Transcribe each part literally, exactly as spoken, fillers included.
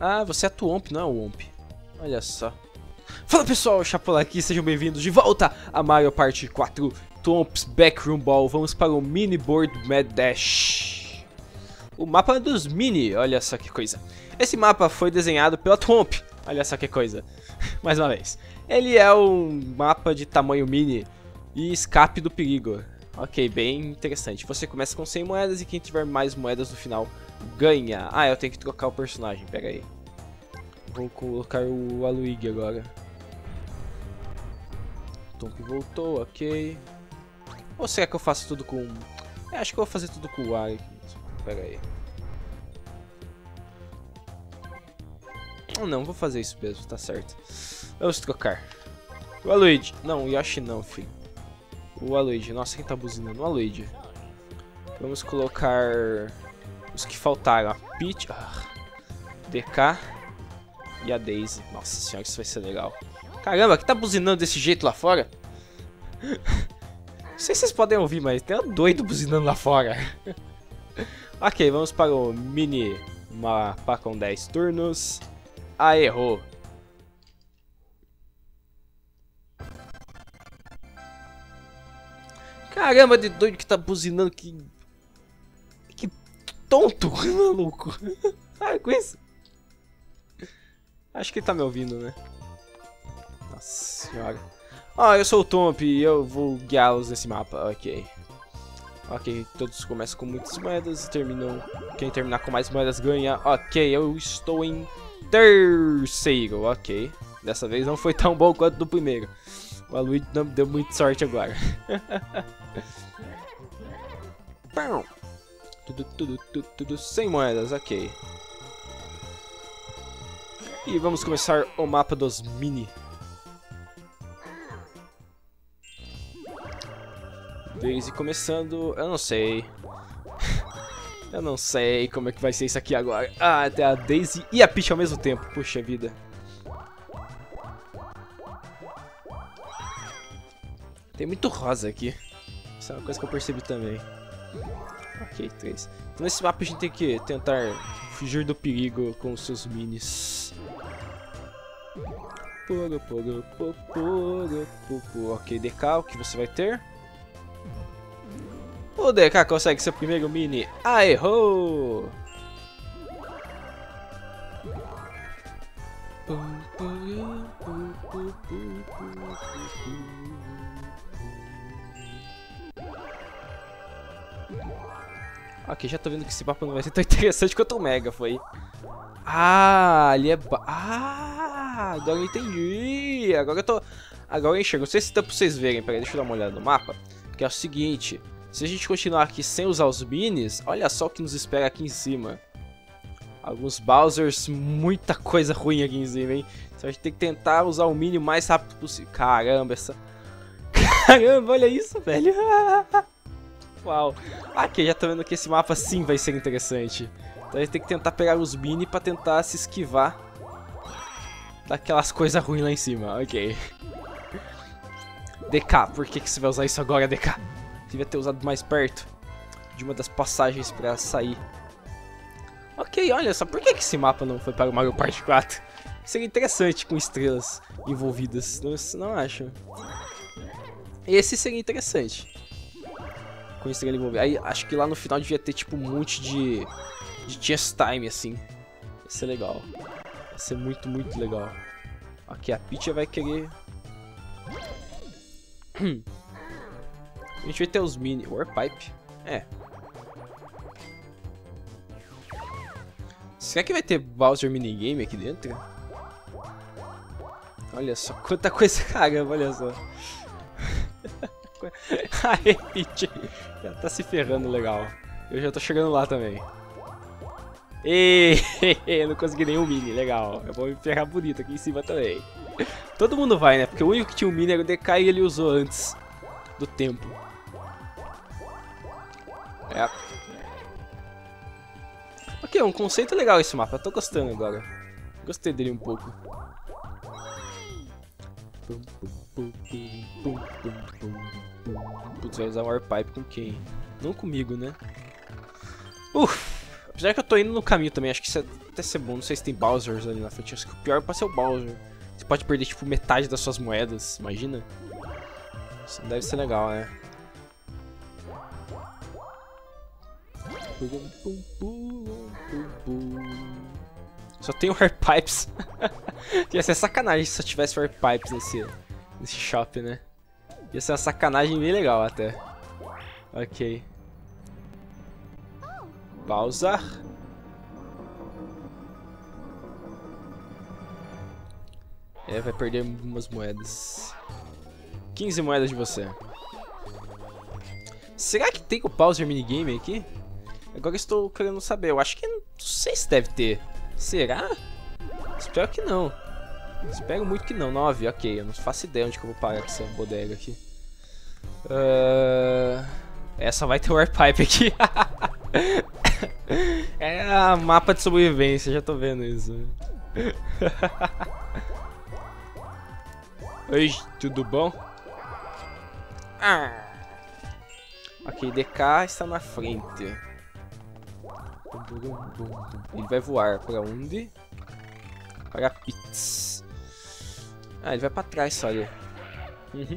Ah, você é a Thwomp, não é o Womp. Olha só. Fala pessoal, Chapola aqui, sejam bem-vindos de volta a Mario Party quatro Thwomp's Backroom Ball. Vamos para o Mini Board Mad Dash. O mapa dos Mini, olha só que coisa. Esse mapa foi desenhado pela Thwomp, olha só que coisa. Mais uma vez. Ele é um mapa de tamanho mini e escape do perigo. Ok, bem interessante. Você começa com cem moedas e quem tiver mais moedas no final ganha. Ah, eu tenho que trocar o personagem, pera aí. Vou colocar o Aluigi agora. Thwomp voltou, ok. Ou será que eu faço tudo com... É, acho que eu vou fazer tudo com o ar. Pera aí. Oh, não, vou fazer isso mesmo, tá certo. Vamos trocar. O Aluigi. Não, o Yoshi não, filho. O Aluigi. Nossa, quem tá buzinando? O Aluigi. Vamos colocar os que faltaram. A Peach, ah, D K e a Daisy. Nossa senhora, isso vai ser legal. Caramba, que tá buzinando desse jeito lá fora? Não sei se vocês podem ouvir, mas tem um doido buzinando lá fora. Ok, vamos para o mini mapa com dez turnos. Ah, errou. Caramba, de doido que tá buzinando, que... Que tonto, maluco. Para com isso. Acho que ele tá me ouvindo, né? Nossa senhora. Ah, eu sou o Thwomp e eu vou guiá-los nesse mapa, ok. Ok, todos começam com muitas moedas e terminam... Quem terminar com mais moedas ganha. Ok, eu estou em terceiro, ok. Dessa vez não foi tão bom quanto do primeiro. O Aluigi não me deu muita sorte agora. tudo, tudo, tudo, tudo sem moedas, ok. E vamos começar o mapa dos Mini. Daisy começando, eu não sei. Eu não sei como é que vai ser isso aqui agora. Ah, até a Daisy e a Peach ao mesmo tempo, puxa vida. Tem muito rosa aqui. Isso é uma coisa que eu percebi também. Ok, três. Então nesse mapa a gente tem que tentar fugir do perigo com os seus minis. Ok, D K, o que você vai ter? O D K consegue seu primeiro mini. Ah, errou! Ok, já tô vendo que esse mapa não vai ser tão interessante quanto o Mega foi. Ah, ali é... Ba ah, agora eu entendi. Agora eu tô... Agora eu enxergo. Não sei se dá pra vocês verem. Peraí, deixa eu dar uma olhada no mapa. Que é o seguinte. Se a gente continuar aqui sem usar os minis, olha só o que nos espera aqui em cima. Alguns Bowsers, muita coisa ruim aqui em cima, hein? Então a gente tem que tentar usar o mini o mais rápido possível. Caramba, essa... Caramba, olha isso, velho. Uau. Aqui, já tô vendo que esse mapa sim vai ser interessante. Então a gente tem que tentar pegar os mini pra tentar se esquivar daquelas coisas ruins lá em cima. Ok. D K, por que, que você vai usar isso agora, D K? Devia ter usado mais perto de uma das passagens pra sair. Ok, olha só, por que, que esse mapa não foi para o Mario Party quatro? Seria interessante com estrelas envolvidas, não, não acho? Esse seria interessante. Com estrela envolvida. Aí acho que lá no final devia ter tipo um monte de, de chess time assim. Ia ser legal. Ia ser muito, muito legal. Ok, a Peach vai querer... A gente vai ter os mini... Warpipe? É. Será que vai ter Bowser minigame aqui dentro? Olha só, quanta coisa, caramba, olha só. Ai, Peach já tá se ferrando legal. Eu já tô chegando lá também. Eee, não consegui nenhum mini, legal. Eu vou me ferrar bonito aqui em cima também. Todo mundo vai, né? Porque o único que tinha um mini era o D K e ele usou antes do tempo. É. Ok, um conceito legal esse mapa, eu tô gostando agora. Gostei dele um pouco. Putz, vai usar Warpipe com quem? Não comigo, né? Uff, Apesar que eu tô indo no caminho também, acho que isso é até ser bom. Não sei se tem Bowsers ali na frente. Acho que o pior pode ser o Bowser. Você pode perder, tipo, metade das suas moedas, imagina? Isso deve ser legal, né? Só tem o Air Pipes. Ia ser sacanagem se só tivesse Air Pipes nesse, nesse shop, né? Ia ser uma sacanagem bem legal até. Ok. Bowser. É, vai perder umas moedas. quinze moedas de você. Será que tem o Bowser minigame aqui? Agora estou querendo saber. Eu acho que não sei se deve ter. Será? Espero que não. Espero muito que não. nove, ok. Eu não faço ideia onde que eu vou parar com essa bodega aqui. Uh... Essa vai ter o Air Pipe aqui. É a mapa de sobrevivência, já tô vendo isso. Oi, tudo bom? Ah. Ok, D K está na frente. Ele vai voar para onde? Para Pits. Ah, ele vai para trás, olha. Uhum.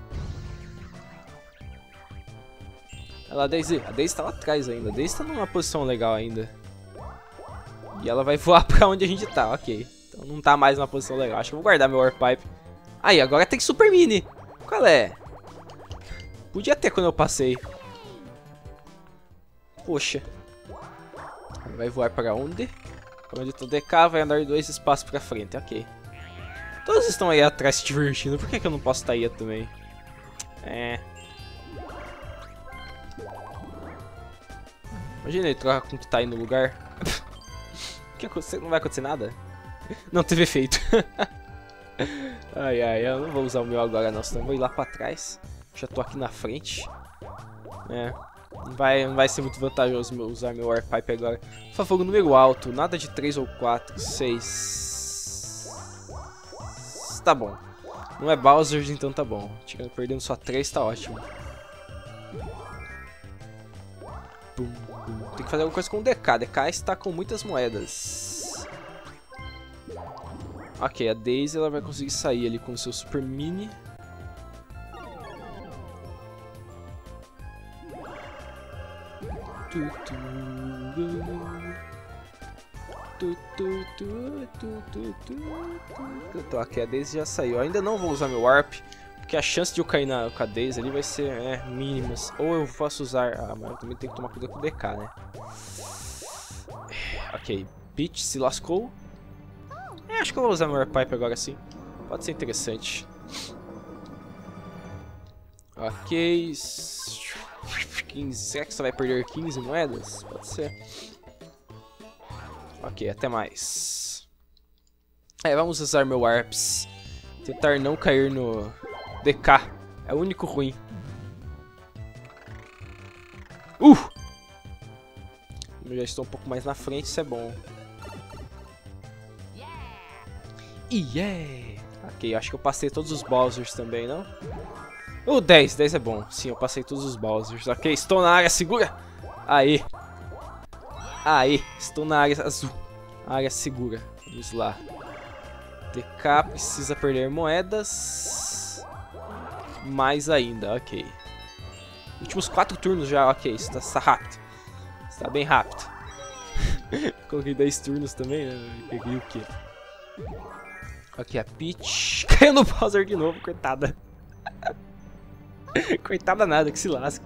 Olha lá, a Daisy. A Daisy tá lá atrás ainda. A Daisy tá numa posição legal ainda. E ela vai voar pra onde a gente tá, ok. Então não tá mais numa posição legal. Acho que eu vou guardar meu Air Pipe. Aí, agora tem Super Mini. Qual é? Podia ter quando eu passei. Poxa. Vai voar para onde? Para onde tô D K, vai andar dois espaços pra frente, ok. Todos estão aí atrás se divertindo. Por que, que eu não posso estar aí também? É... Imagina ele trocar com o que tá aí no lugar. Que não vai acontecer nada? Não teve efeito. Ai, ai, eu não vou usar o meu agora não, senão eu vou ir lá pra trás. Já tô aqui na frente. É, não vai, não vai ser muito vantajoso meu, usar meu Air Pipe agora. Por favor, número alto, nada de três ou quatro, seis. Tá bom. Não é Bowser, então tá bom. Tirando, perdendo só três, tá ótimo. Tem que fazer alguma coisa com o D K. D K está com muitas moedas. Ok, a Daisy ela vai conseguir sair ali com o seu Super Mini. Ok, a Daisy já saiu. Eu ainda não vou usar meu Warp. Porque a chance de eu cair na, com a Daisy ali vai ser é, mínimas. Ou eu posso usar... Ah, mas eu também tenho que tomar cuidado com o D K, né? Ok, Peach se lascou. É, acho que eu vou usar meu Air Pipe agora sim. Pode ser interessante. Ok. quinze. Será que você vai perder quinze moedas? Pode ser. Ok, até mais. É, vamos usar meu Warps. Tentar não cair no... D K, é o único ruim. Uh! Eu já estou um pouco mais na frente, isso é bom. Yeah! Ok, acho que eu passei todos os Bowsers também, não? Uh, dez, dez é bom. Sim, eu passei todos os Bowsers. Ok, estou na área segura. Aí. Aí, estou na área azul. Área segura. Vamos lá. D K precisa perder moedas. Mais ainda, ok. Últimos quatro turnos já, ok. Isso tá, está rápido. Está bem rápido. Coloquei dez turnos também, né? Peguei o quê? Ok, a Peach. Caiu no Bowser de novo, coitada. Coitada nada, que se lasca.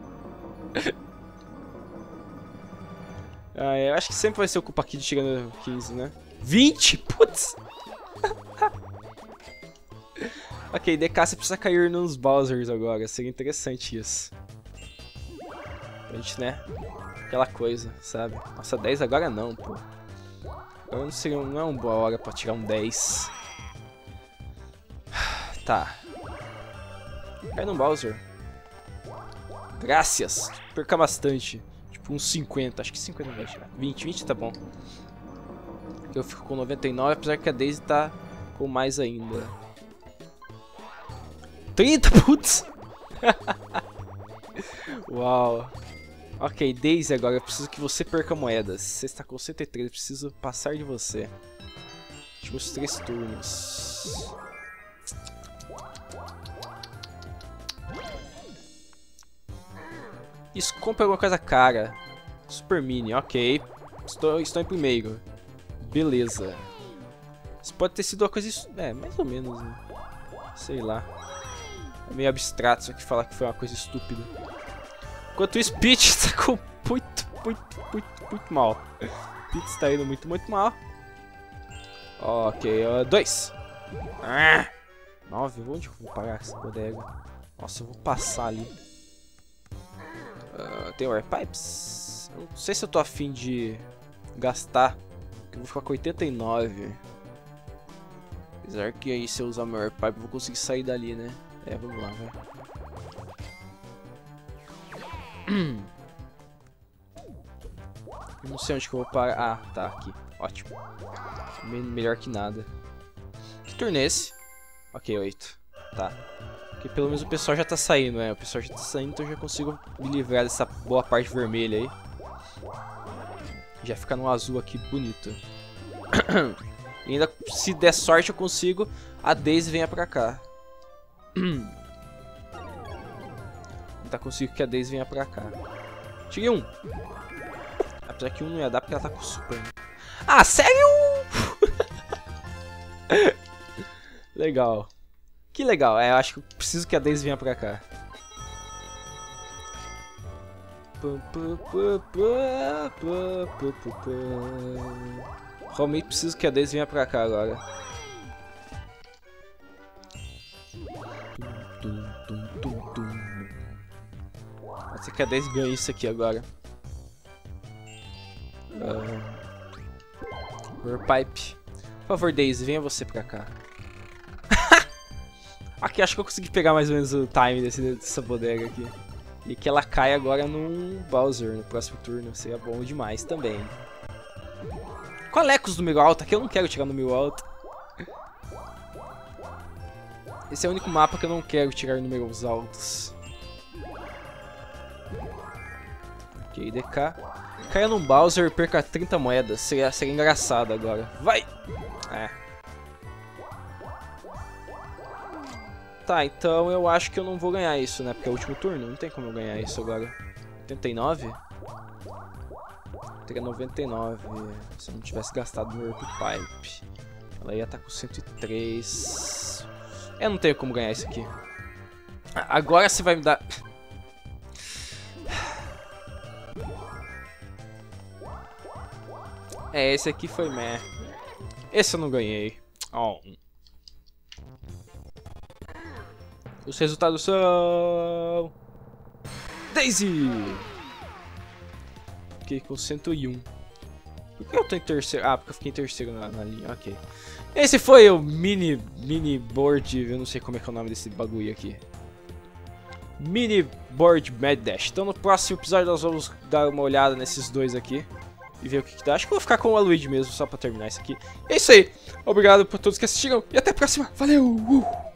Ah, eu acho que sempre vai ser o Koopa Kid chegando quinze, né? vinte? Putz! Ok, D K você precisa cair nos Bowsers agora, seria interessante isso. Pra gente, né? Aquela coisa, sabe? Nossa, dez agora não, pô. Agora não, seria, não é uma boa hora pra tirar um dez. Tá. Cai no Bowser. Graças. Perca bastante. Tipo uns cinquenta, acho que cinquenta não vai tirar. vinte, vinte tá bom. Aqui eu fico com noventa e nove, apesar que a Daisy tá com mais ainda. trinta, putz! Uau! Ok, Daisy agora, eu preciso que você perca moedas. Você está com cento e três, eu preciso passar de você. Últimos três turnos. Isso, compra alguma coisa cara. Super Mini, ok. Estou, estou em primeiro. Beleza. Isso pode ter sido uma coisa... É, mais ou menos, né? Sei lá. É meio abstrato isso aqui falar que foi uma coisa estúpida. Enquanto isso, Peach está com muito, muito, muito, muito mal. Peach está indo muito, muito mal. Ok, uh, dois. Ah, nove, onde eu vou parar essa bodega? Nossa, eu vou passar ali. Uh, tem Air Pipes? Eu não sei se eu tô afim de gastar. Porque eu vou ficar com oitenta e nove. Apesar que aí se eu usar meu Air Pipe eu vou conseguir sair dali, né? É, vamos lá, vai. Eu não sei onde que eu vou parar. Ah, tá, aqui. Ótimo. Melhor que nada. Que turno é esse? Ok, oito. Tá. Porque pelo menos o pessoal já tá saindo, né? O pessoal já tá saindo, então eu já consigo me livrar dessa boa parte vermelha aí. Já fica no azul aqui, bonito. E ainda, se der sorte, eu consigo. A Daisy venha pra cá. Ainda consigo que a Daisy venha pra cá. Tirei um. Apesar que um não ia dar porque ela tá com super. Ah, sério? Legal. Que legal. É, eu acho que eu preciso que a Daisy venha pra cá. Realmente preciso que a Daisy venha pra cá agora. Pode ser que a Daisy ganhe isso aqui agora. Uh, Pipe. Por favor, Daisy, venha você pra cá. Aqui acho que eu consegui pegar mais ou menos o time desse, dessa bodega aqui. E que ela cai agora num Bowser no próximo turno. Seria bom demais também. Qual é o número alto? Aqui eu não quero tirar número alto. Esse é o único mapa que eu não quero tirar números altos. Ok, D K. Caia num Bowser e perca trinta moedas. Seria, seria engraçado agora. Vai! É. Tá, então eu acho que eu não vou ganhar isso, né? Porque é o último turno. Não tem como eu ganhar isso agora. oitenta e nove? Teria noventa e nove. Se eu não tivesse gastado no Earth Pipe. Ela ia estar com cento e três. Eu não tenho como ganhar isso aqui. Agora você vai me dar... É, esse aqui foi meh. Esse eu não ganhei. Oh. Os resultados são... Daisy! Fiquei com cento e um. Por que eu tô em terceiro? Ah, porque eu fiquei em terceiro na, na linha. Ok. Esse foi o mini, mini board... Eu não sei como é que é o nome desse bagulho aqui. Mini Board Mad Dash. Então no próximo episódio nós vamos dar uma olhada nesses dois aqui. E ver o que, que dá. Acho que eu vou ficar com o Waluigi mesmo, só pra terminar isso aqui. É isso aí. Obrigado por todos que assistiram. E até a próxima. Valeu! Uh!